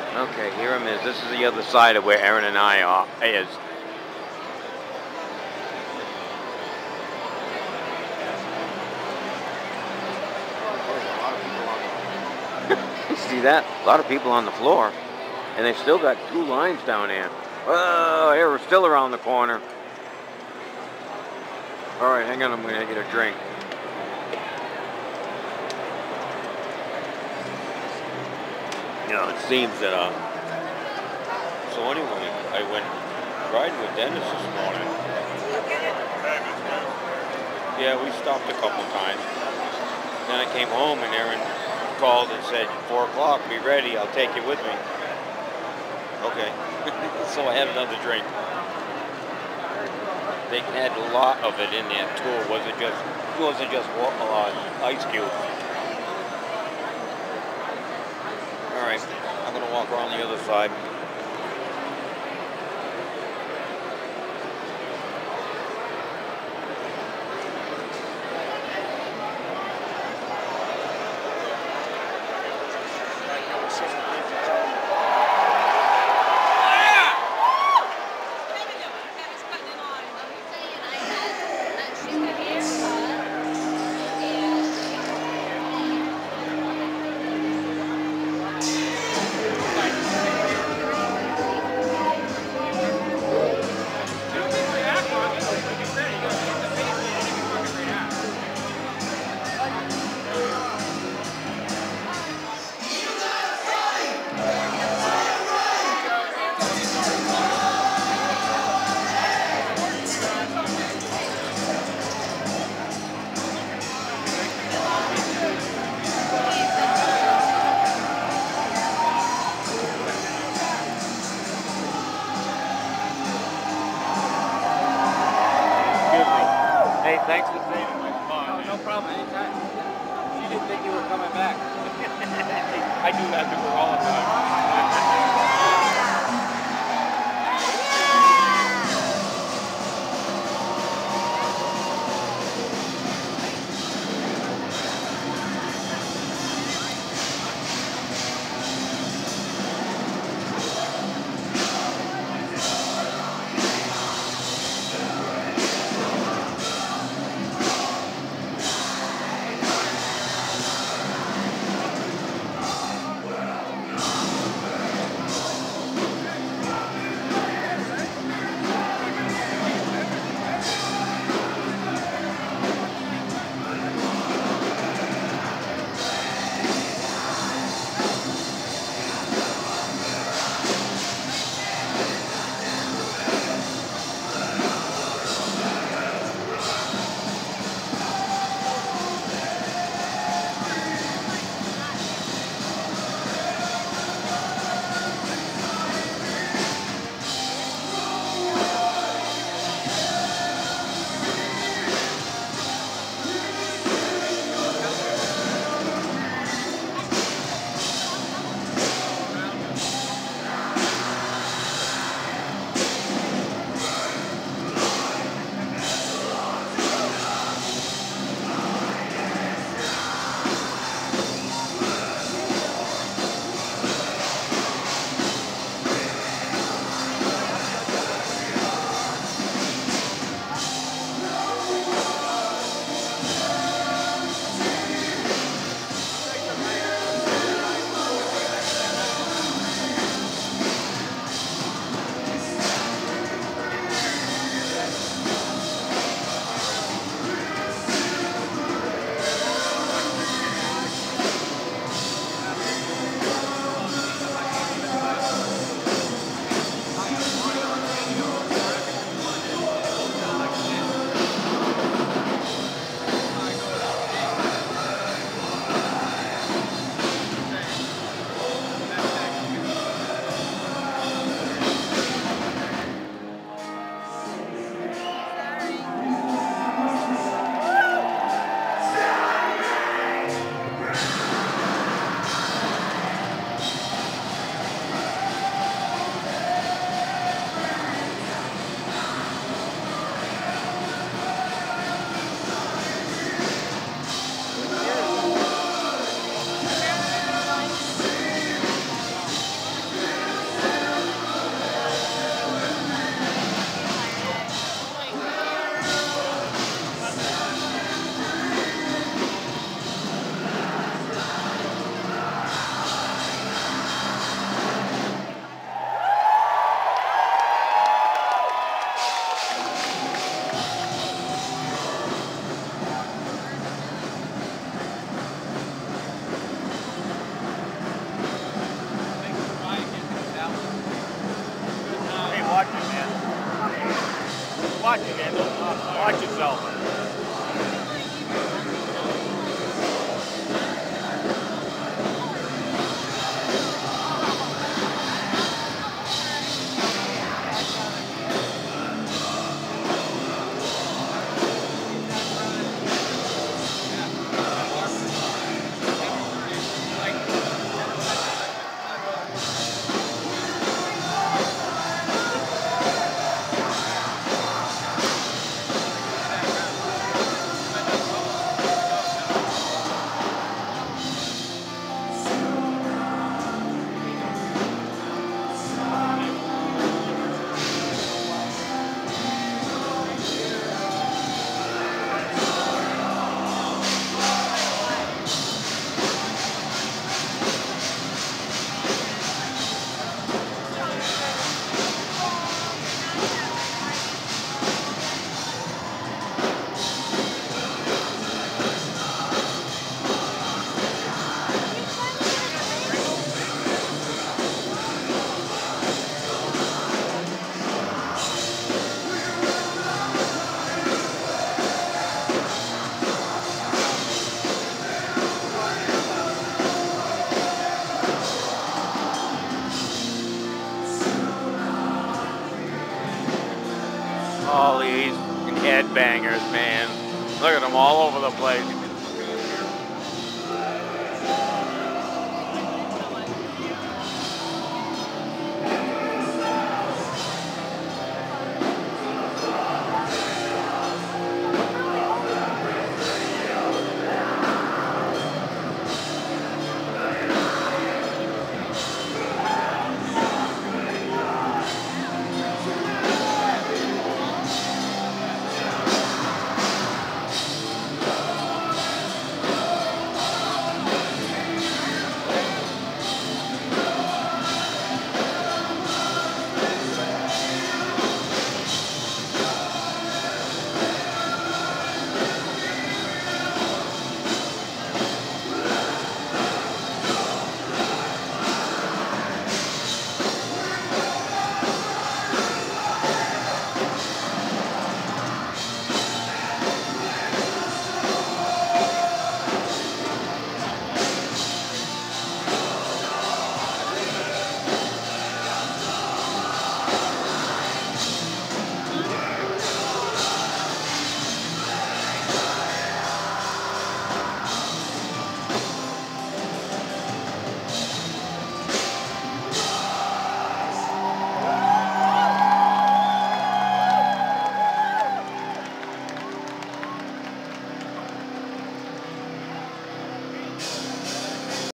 Okay, here it is. This is the other side of where Aaron and I are. Is. You see that? A lot of people on the floor, and they still got two lines down there. Oh, here we're still around the corner. All right, hang on. I'm gonna get a drink. You know, it seems that So anyway, I went riding with Dennis this morning. Yeah, we stopped a couple times. Then I came home and Aaron called and said, 4 o'clock, be ready, I'll take you with me. Okay. So I had another drink. They had a lot of it in there too. It wasn't just ice cubes. All right, I'm gonna walk around the other side. Hey, thanks for saving my spot. No problem, anytime. She didn't think you were coming back. I do that to her all the time. watching it. Watch yourself. All these headbangers, man. Look at them all over the place.